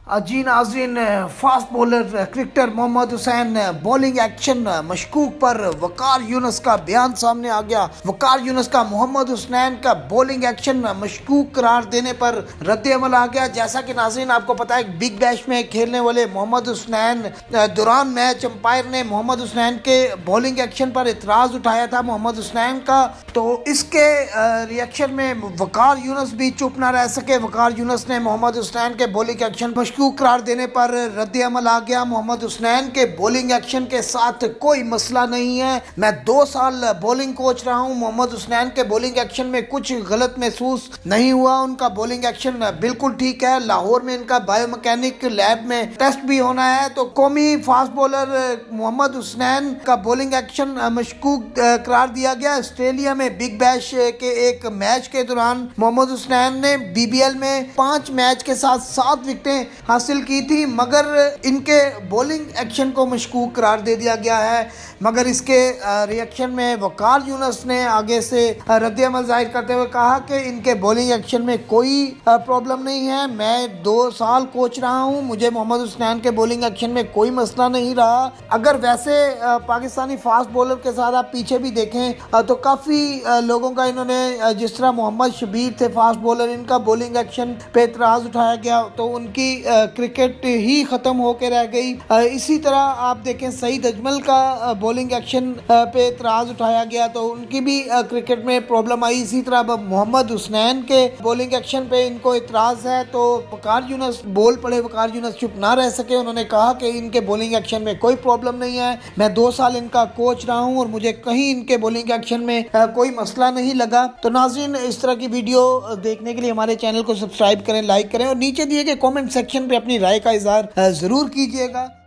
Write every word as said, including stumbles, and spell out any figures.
जी नाज़रीन, fast bowler cricketer Mohammad Hussain bowling action मशकूक पर वकार यूनुस का बयान सामने आ गया। वकार यूनुस का मोहम्मद हुसैन का बॉलिंग एक्शन मशकूक करार देने पर रद्द-ए-अमल आ गया। जैसा कि नाज़रीन आपको पता है, बिग बैश में खेलने वाले मोहम्मद हुसैन दौरान मैच अंपायर ने मोहम्मद हुसैन के बॉलिंग एक्शन पर इतराज़ उठाया था मोहम्मद हुसैन का, तो इसके रिएक्शन में वकार यूनुस भी चुप ना रह सके। वकार यूनुस ने मोहम्मद हुसैन के बॉलिंग एक्शन मशकूक करार देने पर रद्द-ए-अमल आ गया। मोहम्मद हुसैन के बॉलिंग एक्शन के साथ कोई मसला नहीं है, मैं दो साल बॉलिंग कोच रहा हूं। मोहम्मद हुसैन के बॉलिंग एक्शन में कुछ गलत महसूस नहीं हुआ, उनका बॉलिंग एक्शन बिल्कुल ठीक है। लाहौर में इनका बायोमैकेनिक लैब में टेस्ट भी होना है। तो कौमी फास्ट बॉलर मोहम्मद हुसैन का बॉलिंग एक्शन मशकूक करार दिया गया। ऑस्ट्रेलिया में बिग बैश के एक मैच के दौरान मोहम्मद हुसैन ने बीबीएल में पांच मैच के साथ सात विकेटें हासिल की थी, मगर इनके बॉलिंग एक्शन को मशकूक करार दे दिया गया है। मगर इसके रिएक्शन में वकार यूनुस ने आगे से रद्द-ए-अमल जाहिर करते हुए कहा कि इनके बॉलिंग एक्शन में कोई प्रॉब्लम नहीं है, मैं दो साल कोच रहा हूं, मुझे मोहम्मद हुसैन के बॉलिंग एक्शन में कोई मसला नहीं रहा। अगर वैसे पाकिस्तानी फास्ट बॉलर के साथ आप पीछे भी देखें तो काफ़ी लोगों का इन्होंने, जिस तरह मोहम्मद शबीर थे फास्ट बॉलर, इनका बॉलिंग एक्शन पे एतराज़ उठाया गया तो उनकी क्रिकेट ही ख़त्म होकर रह गई। इसी तरह आप देखें सईद अजमल का बॉलिंग एक्शन पे एतराज़ उठाया गया तो उनकी भी क्रिकेट में प्रॉब्लम आई। इसी तरह अब मोहम्मद हुसैन के बॉलिंग एक्शन पे इनको एतराज़ है तो वकार यूनुस बोल पड़े। वकार यूनुस चुप ना रह सके, उन्होंने कहा कि इनके बॉलिंग एक्शन में कोई प्रॉब्लम नहीं है, मैं दो साल इनका कोच रहा हूँ और मुझे कहीं इनके बॉलिंग एक्शन में कोई मसला नहीं लगा। तो नाज़रीन, इस तरह की वीडियो देखने के लिए हमारे चैनल को सब्सक्राइब करें, लाइक करें और नीचे दिए गए कमेंट सेक्शन पे अपनी राय का इज़हार ज़रूर कीजिएगा।